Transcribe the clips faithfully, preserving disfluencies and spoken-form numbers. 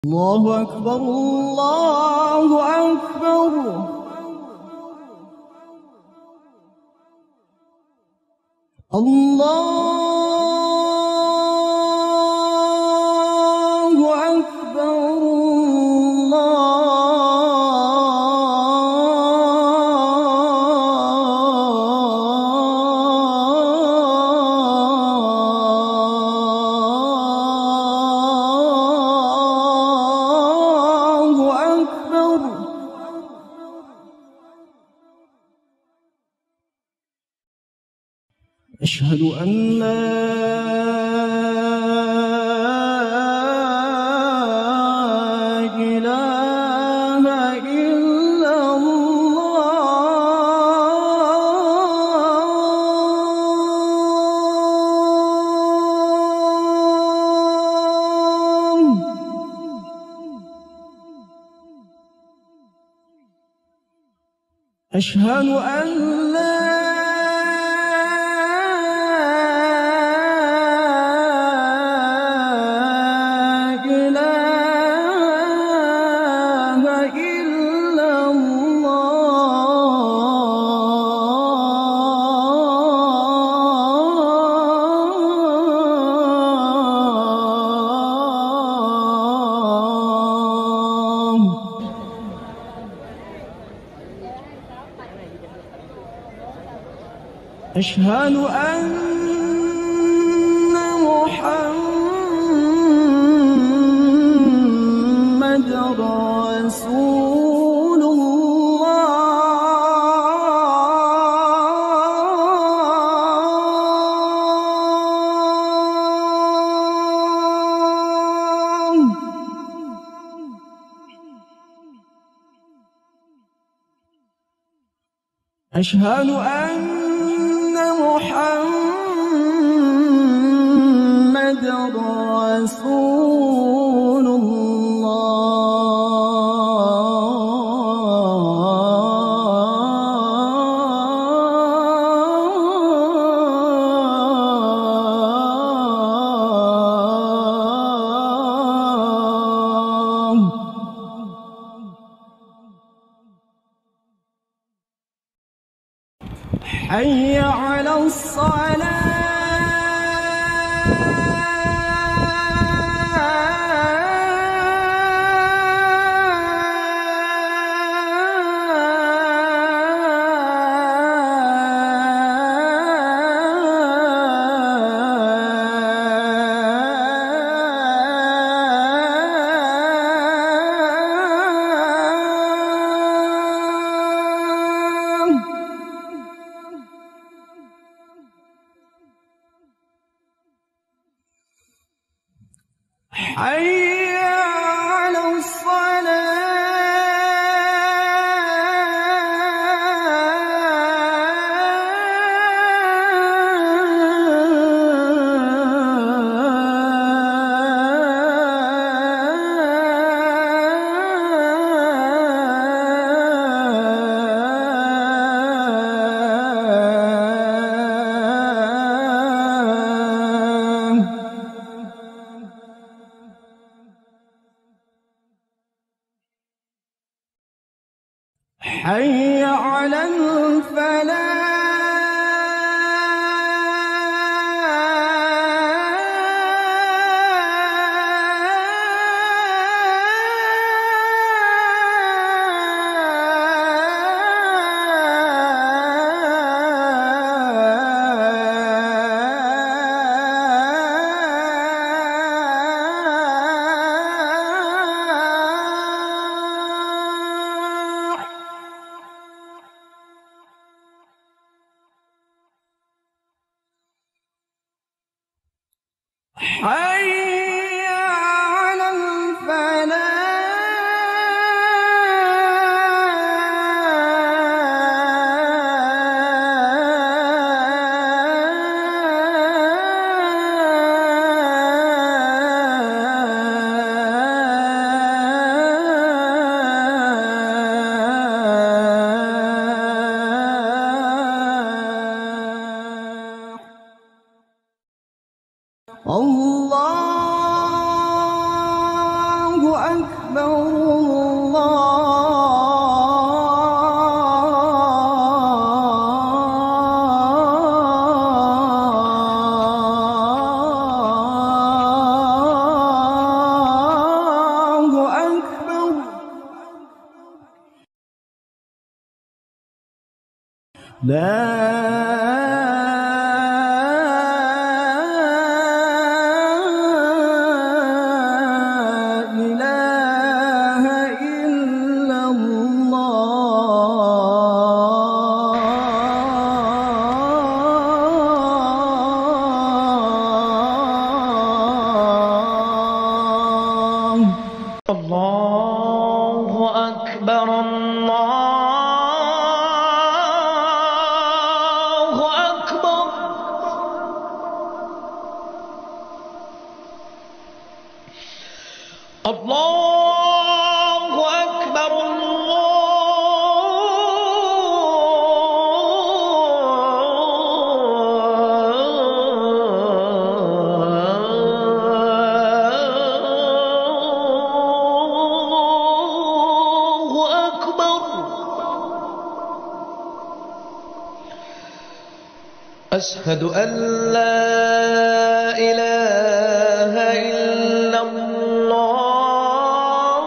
الله أكبر الله أكبر. الله أكبر الله أكبر. أشهد أن لا إله إلا الله. أشهد أن لا أشهد أن محمدًا رسول الله. أشهد أن محمدًا رسول الله. حي على الصلاة. حي على حي على الفلاح. أشهد أن لا إله إلا الله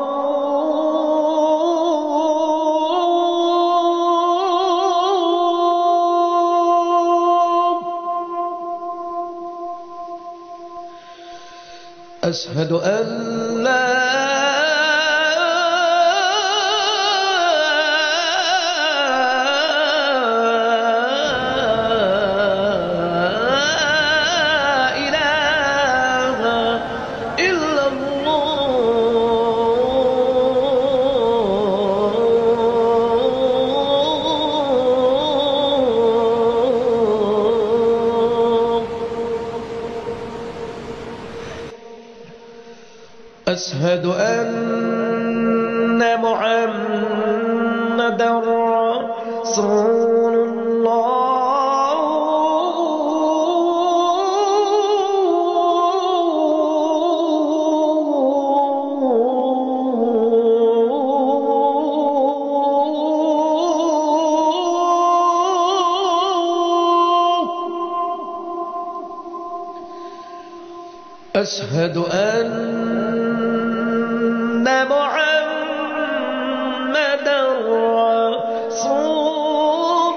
أشهد أن لا أشهد أن محمدًا رسول الله أشهد أن محمدًا رسول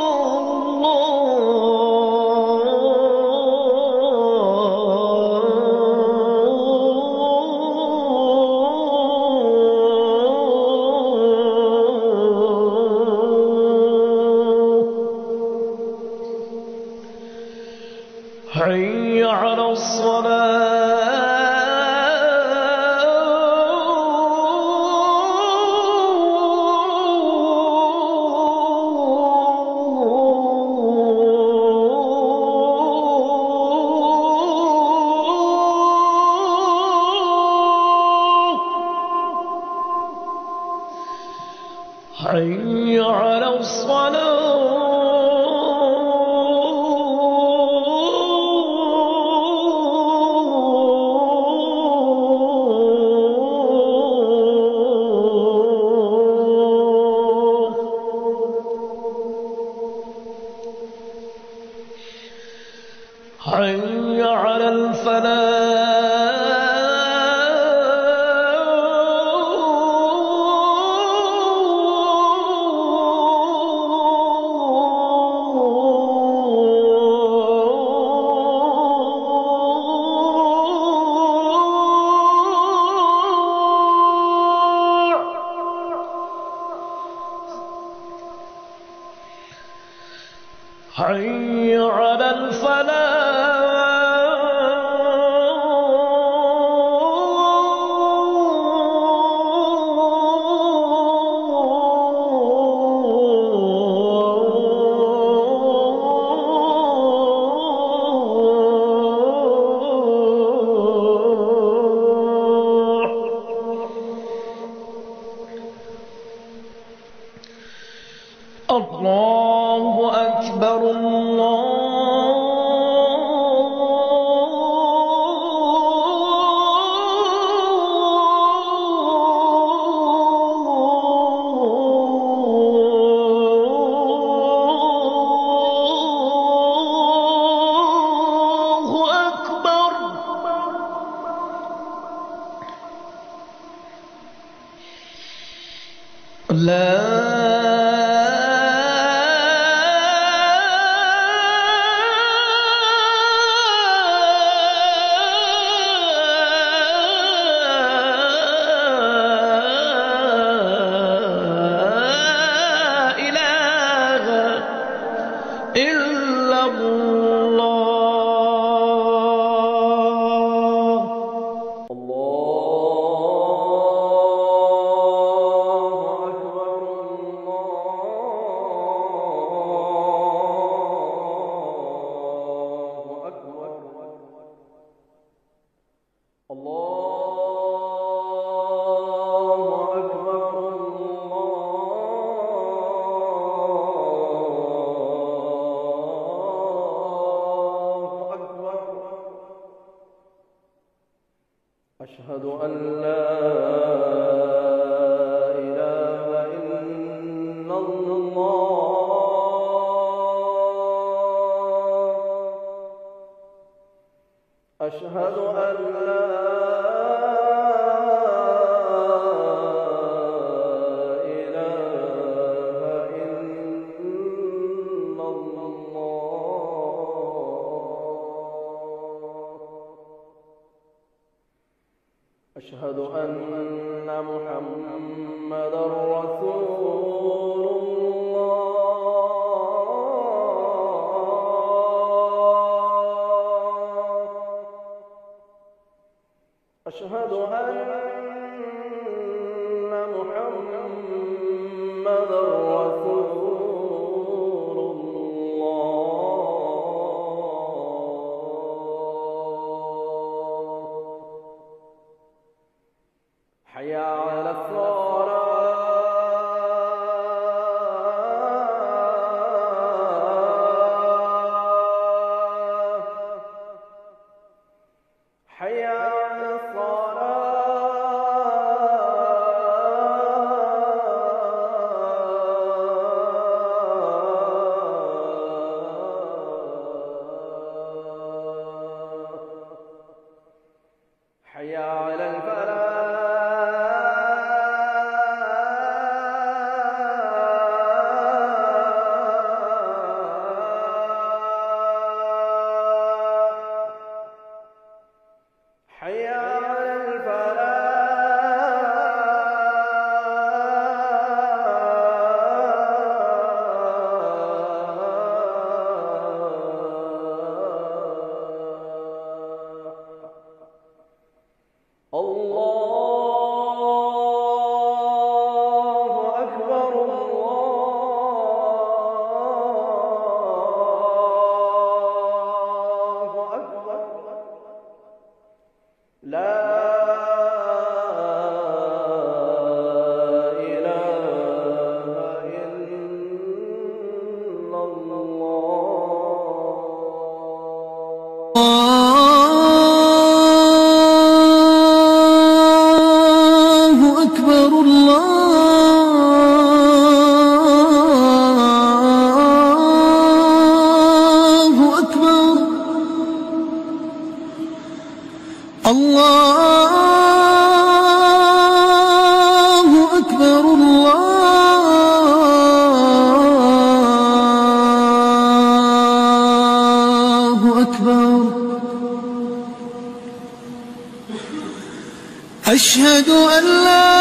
الله. حي على الصلاة. حي على الصلاة. حي على الفلاح. حي على الفلاح. الله أكبر الله. إلا الله. أشهد أن لا إله إلا الله. أشهد أن لا إله إلا الله. أشهد أن محمدا رسول الله. أشهد أن محمدا رسول الله. حي على الصلاة. حي على الصلاة. حي على الفلاح. حي على الفلاح. الله أكبر الله أكبر. لا إله إلا الله. الله أكبر الله أكبر. الله أكبر الله أكبر. أشهد أن لا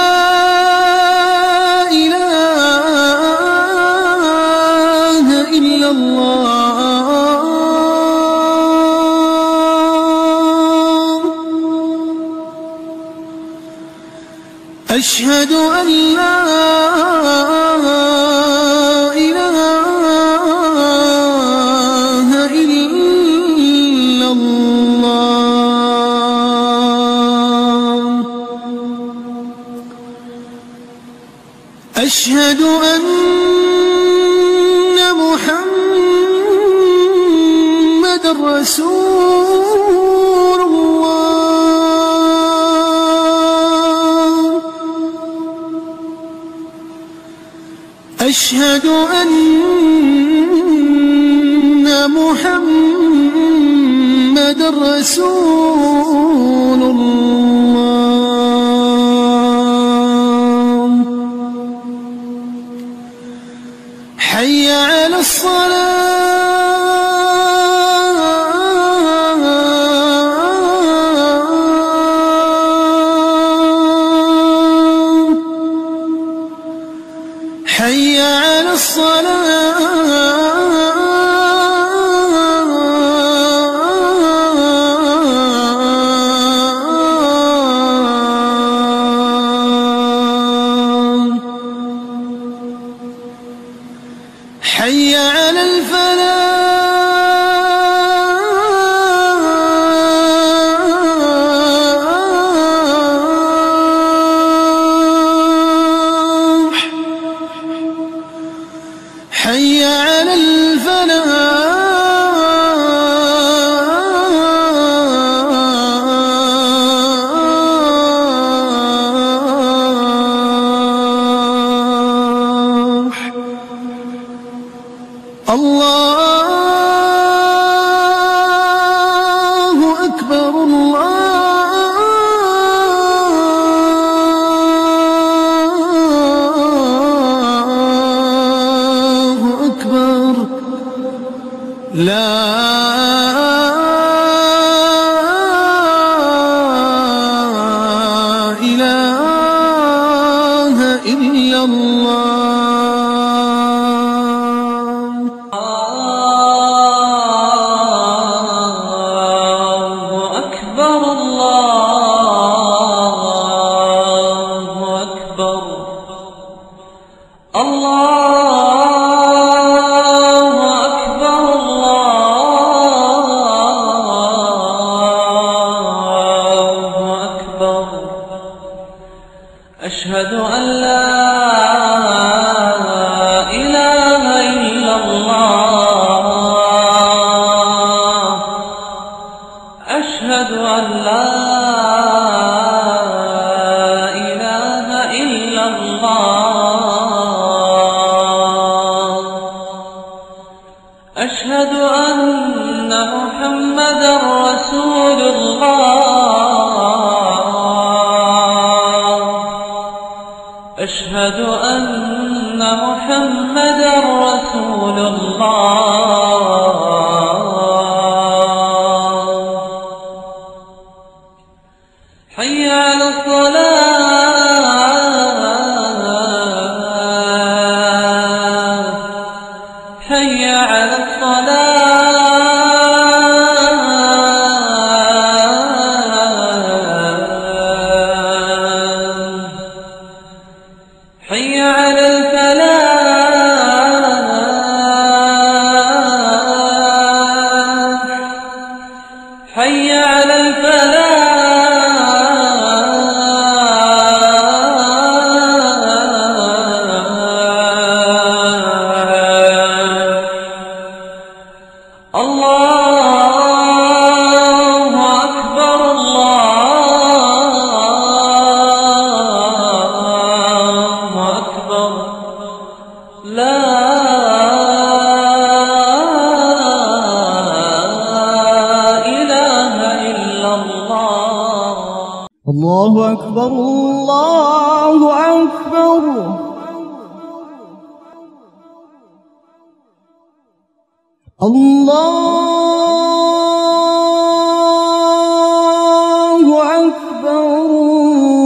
إله إلا الله. أشهد أن لا إله إلا الله. أشهد أن محمدا رسول الله. أشهد أن محمدا رسول الله. حي على الصلاة حي على الصلاة حي على الفلاح حي على الفلاح الله أكبر الله أكبر لا إله إلا الله أشهد أن لا إله إلا الله أشهد أن لا إله إلا الله أشهد أن محمدا رسول الله أشهد أن محمدا رسول الله حي على الصلاة حي على الصلاة حي على الفلاح حي على الفلاح الله أكبر الله أكبر لا إله إلا الله الله أكبر الله أكبر الله أكبر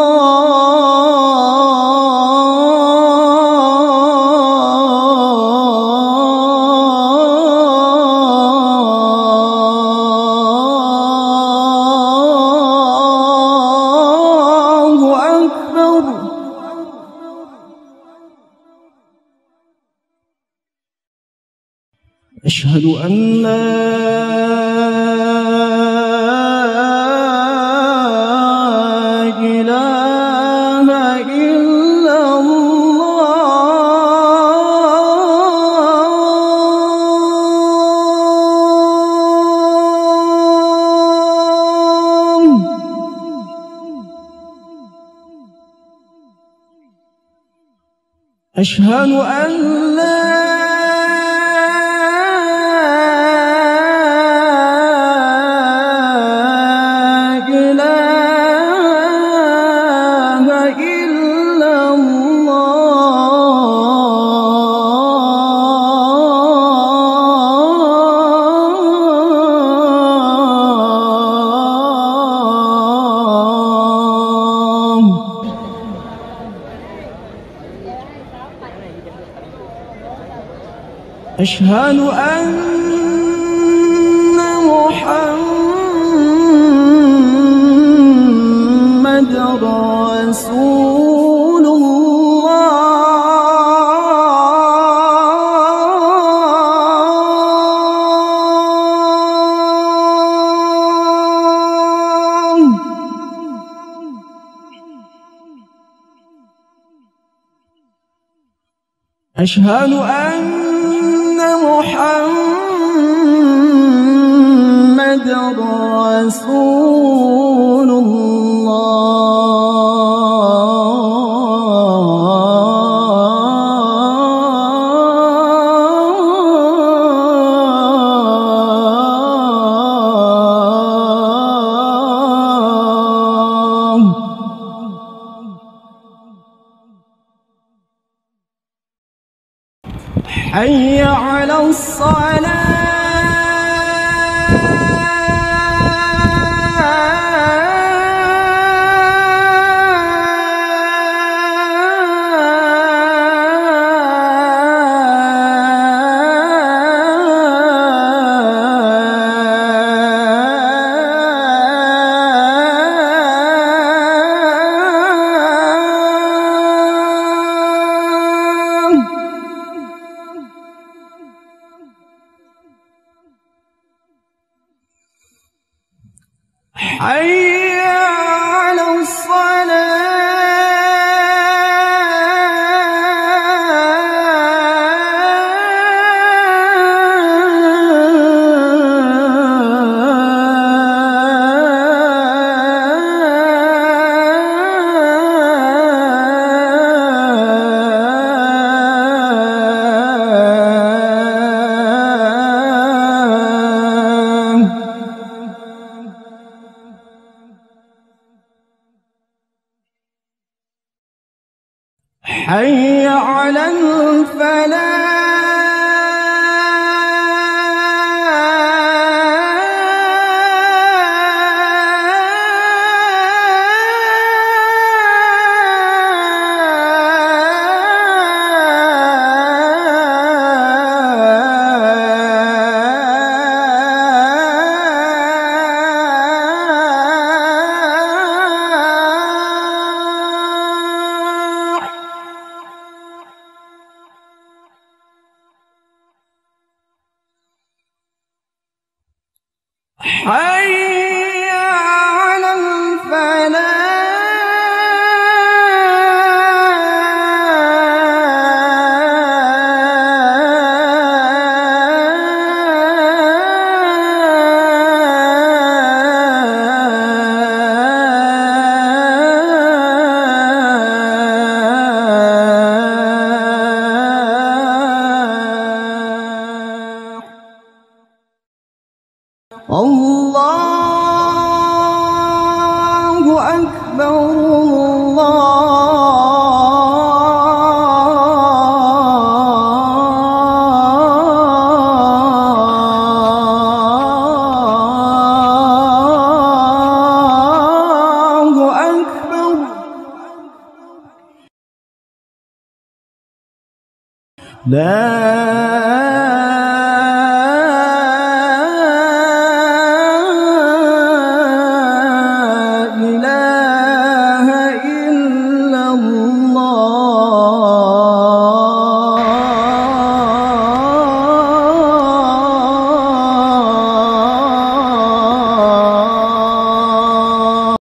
الله أكبر أشهد أن لا إله إلا الله أشهد أن لا إله إلا الله أشهد أن محمدًا رسول أشهد أن محمدًا رسول الله. حي على حي على حي على حي على الله أكبر الله أكبر. لا